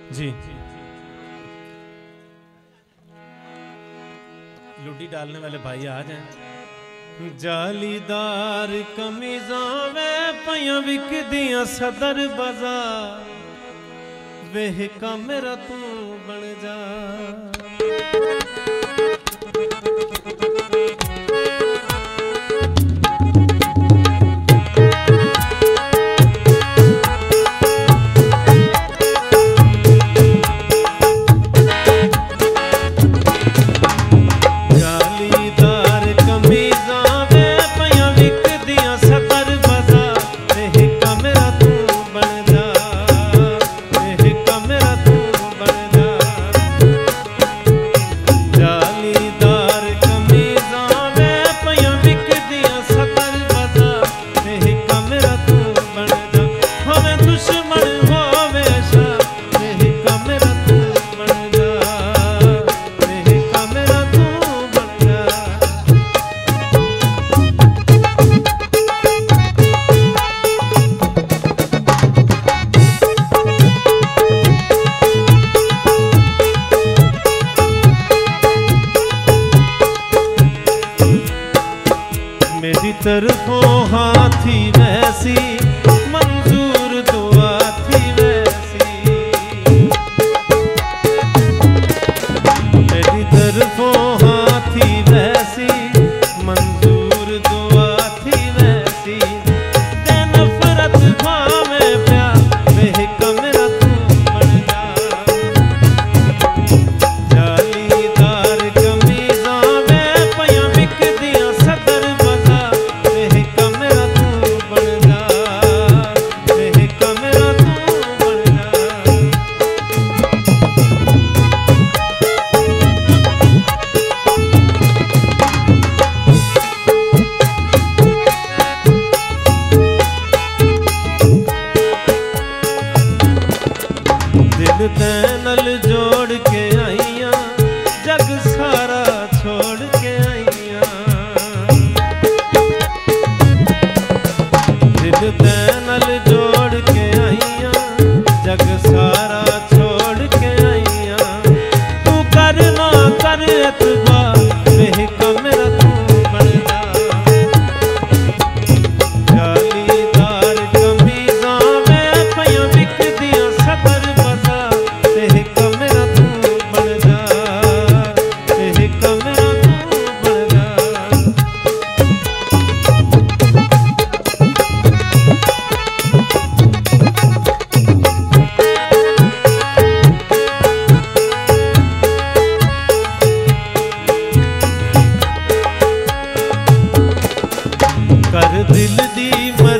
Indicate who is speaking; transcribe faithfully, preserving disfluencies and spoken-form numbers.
Speaker 1: जी लुडी डालने वाले भाई आ जाए। जालीदार कमीजा वे पया विकदियां सदर बाजार, वेह का मेरा तू बन जा। मेरी तरफों हाथी वैसी मंजूर दुआ थी वैसी, मेरी तरफों हाथी वैसी मंजूर दुआ थी वैसी। ते नफरत भावे प्यार वेह का मेरा तू बन जा। जालीदार कमीजा वे पया विकदियां सदर दिल तैनल जोड़ के आईया, जग सारा छोड़ के आईया। दिल तैनल जोड़ के आईया, जग सारा छोड़ के आईया। तू कर ना कर एतबार वेह का मेरा तू बन जा। जालीदार कमीजा वे पया विकदियां सदर कर दिल दी मर